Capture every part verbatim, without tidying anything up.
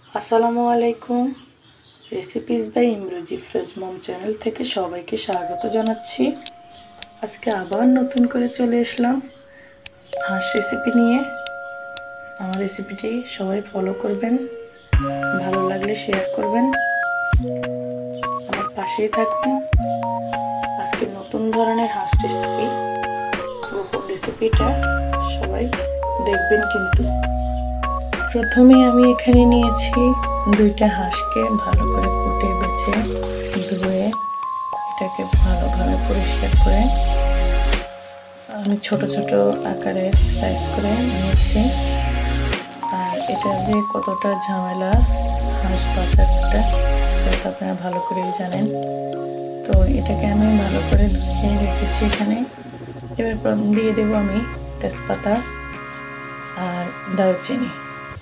আসসালামুয়ালাইকুম recipes by Emroz Efraz mom channel থেকে সবাইকে স্বাগত জানাচ্ছি। আজকে আবার নতুন করে চলে আসলাম হাঁস রেসিপি নিয়ে। আমার রেসিপিটি সবাই ফলো করবেন, ভালো লাগলে শেয়ার করবেন, আমার পাশেই থাকুন। আজকে নতুন ধরনের হাঁস রেসিপি, গোপন রেসিপিটা সবাই দেখবেন। কিন্তু প্রথমে আমি এখানে নিয়েছি দুইটা হাঁসকে ভালো করে কুটে বেছে ধুয়ে এটাকে ভালোভাবে পরিষ্কার করে আমি ছোট ছোট আকারে সাইজ করে নিয়েছি। আর এটা যে কতটা ঝামেলা হাঁস বাঁচাটা সেটা আপনারা ভালো করেই জানেন। তো এটাকে আমি ভালো করে ধুয়ে রেখেছি এখানে। এবার দিয়ে দেবো আমি তেজপাতা আর দারুচিনি।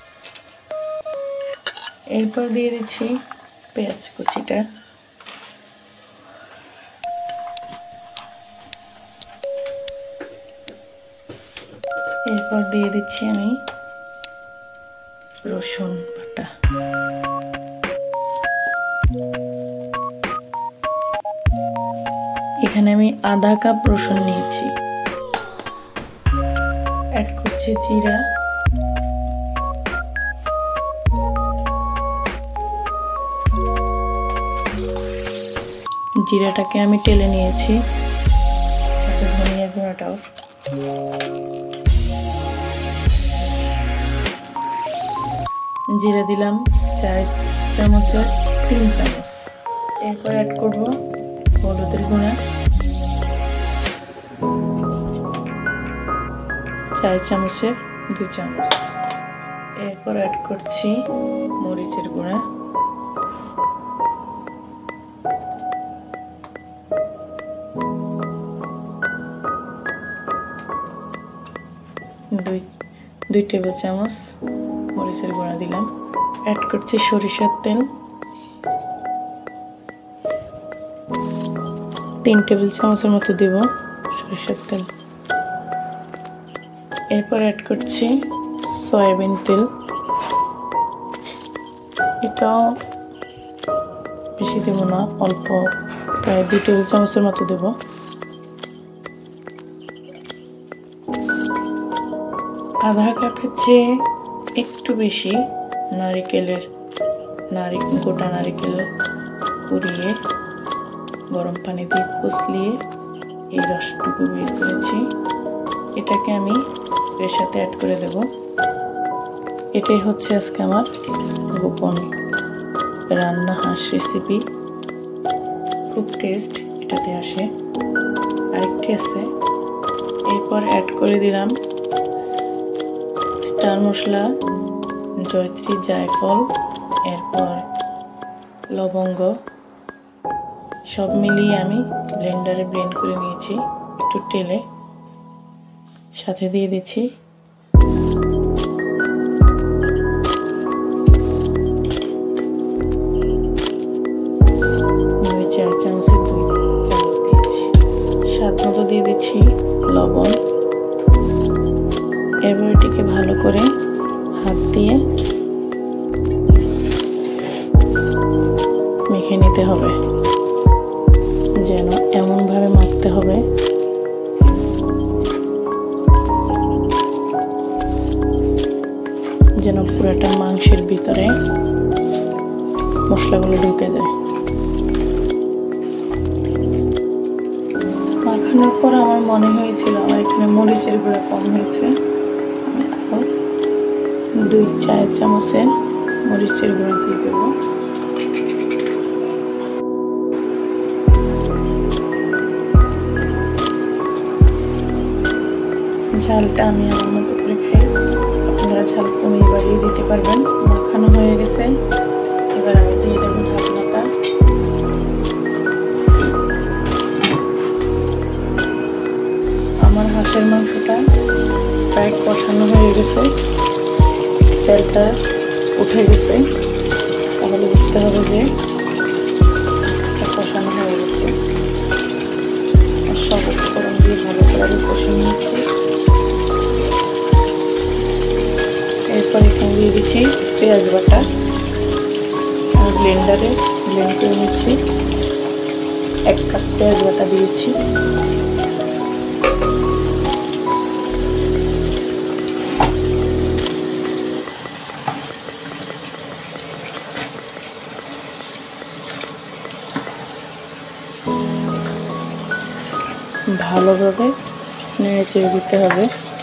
এরপর দিয়ে দিচ্ছি পেঁয়াজ কুচিটা, এরপর দিয়ে দিচ্ছি আমি রসুন বাটা, এখানে আমি আধা কাপ রসুন নিয়েছি। অ্যাড করছি জিরা, জিরাটাকে আমি টেলে নিয়েছি, সাথে ধনিয়া গুঁড়াটাও। জিরা দিলাম চার চামচের তিন চামচ। এরপর অ্যাড করব হলুদের গুঁড়া চার চামচের দুই চামচ। এরপর অ্যাড করছি মরিচের গুঁড়া দুই দুই টেবিল চামচ মরিচের গুঁড়া দিলাম। অ্যাড করছি সরিষার তেল তিন টেবিল চামচের মতো দেব সরিষার তেল। এরপর অ্যাড করছি সয়াবিন তেল, এটাও বেশি দেব না, অল্প প্রায় দুই টেবিল চামচের মতো দেব। আধা কাপের চেয়ে একটু বেশি নারিকেলের নারিকেল গোটা নারিকেল কুড়িয়ে গরম পানি দিয়ে কুচলিয়ে এই রসটুকু বের করেছি। এটাকে আমি এর সাথে অ্যাড করে দেব। এটাই হচ্ছে আজকে আমার গোপন রান্না হাঁস রেসিপি, খুব টেস্ট এটাতে আসে। আরেকটি আছে, এরপর অ্যাড করে দিলাম স্টার মশলা, জয়ত্রী, জায়ফল, এরপর লবঙ্গ, সব মিলিয়ে আমি ব্লেন্ডারে ব্লেন্ড করে নিয়েছি একটু টেলে। সাথে দিয়ে দিচ্ছি দুই চার চামচের দুই চামচ দিয়েছি। স্বাদ মতো দিয়ে দিচ্ছি লবণ। এরপর এটিকে ভালো করে হাত দিয়ে মেখে নিতে হবে, যেন এমনভাবে মাখতে হবে যেন পুরোটা মাংসের ভিতরে মশলাগুলো ঢুকে যায়। মাখানোর পর আমার মনে হয়েছিল আমার এখানে মরিচের গুঁড়া কম হয়েছে, দুই চার চামচের মরিচের গুঁড়া দিয়ে দেব। ঝালটা আমি আমার মতো করে খাই, আপনারা ঝাল কমিয়ে বাড়িয়ে দিতে পারবেন। মাখানো হয়ে গেছে, এবার আমি দিয়ে দেবো ঢাকনাটা। আমার হাঁসের মাংসটা প্রায় কষানো হয়ে গেছে, তেলটা উঠে গেছে, তাহলে বুঝতে হবে যে কষানো হয়ে গেছে। আর সব উপকরণ দিয়ে ভালো করে আমি কষে নিয়েছি। এরপর এখানে দিয়ে দিচ্ছি পেঁয়াজ বাটা, আমি ব্লেন্ডারে ব্লেন্ড করে নিচ্ছি। এক কাপ পেঁয়াজ বাটা দিয়েছি। ভালোভাবে নেড়ে চেড়ে দিতে হবে।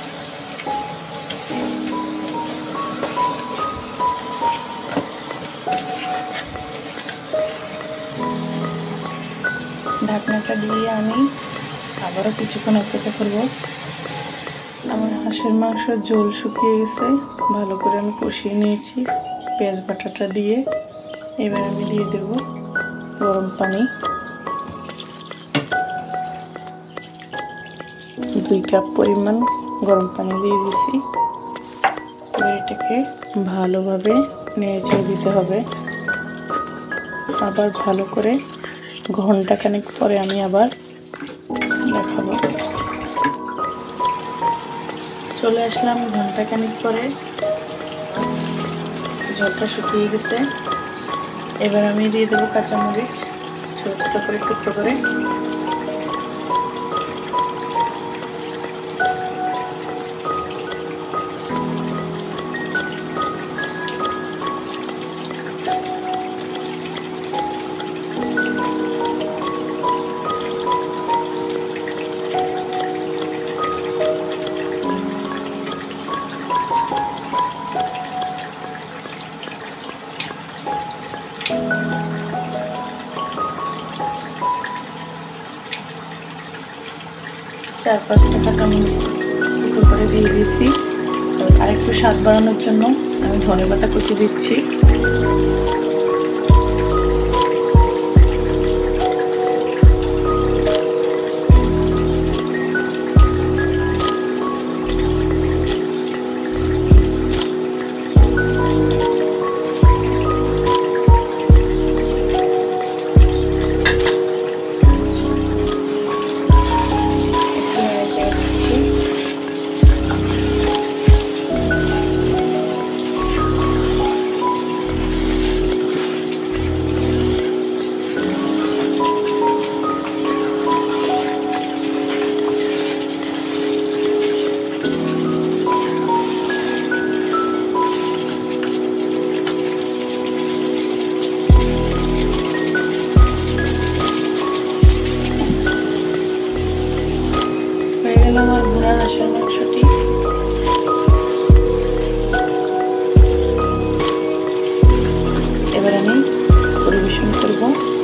ঢাকনাটা দিয়ে আমি আবারও কিছুক্ষণ অপেক্ষা করব। আমার হাঁসের মাংসের ঝোল শুকিয়ে গেছে, ভালো করে আমি কষিয়ে নিয়েছি পেঁয়াজ বাটাটা দিয়ে। এবার আমি দিয়ে দেব গরম পানি, দুই কাপ পরিমাণ গরম পানি দিয়ে দিয়েছি। এটাকে ভালোভাবে নেড়ে চেড়ে দিতে হবে। আবার ভালো করে ঘন্টা খানেক পরে আমি আবার দেখাবো। চলে আসলাম ঘন্টা খানেক পরে, ঝোলটা শুকিয়ে গেছে। এবার আমি দিয়ে দেবো কাঁচামরিচ ছোট ছোট করে টুকরো করে। চার পাঁচটা কাঁচামরিচ টুকরো করে দিয়ে দিয়েছি। আর একটু স্বাদ বাড়ানোর জন্য আমি ধনেপাতা কুচি দিচ্ছি। আমার ভুনা হাঁসের মাংসটি এবার আমি পরিবেশন করব।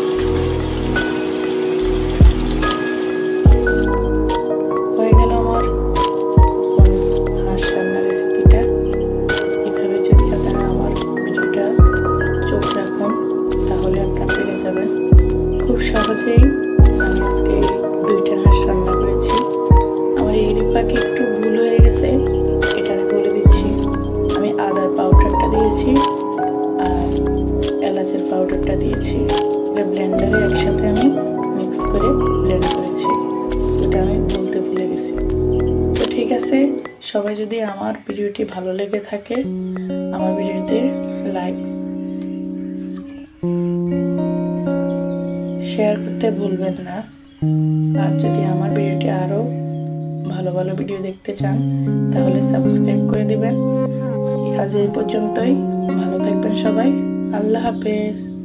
হয়ে গেল আমার হাঁস রান্নার রেসিপিটা। এভাবে যদি আপনারা আমার ভিডিওটা চোখ রাখুন তাহলে আপনারা পেরে যাবেন। খুব সহজেই আমি আজকে দুইটা হাঁস রান্না করেছি। আমার এই রেপাকে একটু ভুল হয়ে গেছে, এটা আমি বলে দিচ্ছি। আমি আদার পাউডারটা দিয়েছি আর এলাচের পাউডারটা দিয়েছি। এটা ব্লেন্ডারে একসাথে আমি মিক্স করে ব্লেন্ড করেছি, এটা আমি বলতে ভুলে গেছি। তো ঠিক আছে, সবাই যদি আমার ভিডিওটি ভালো লেগে থাকে আমার ভিডিওতে লাইক শেয়ার করতে ভুলবেন না। আর যদি আমার ভিডিওটি আরও ভালো ভালো ভিডিও দেখতে চান তাহলে সাবস্ক্রাইব করে দিবেন। আজ এই পর্যন্তই, ভালো থাকবেন সবাই। আল্লাহ হাফেজ।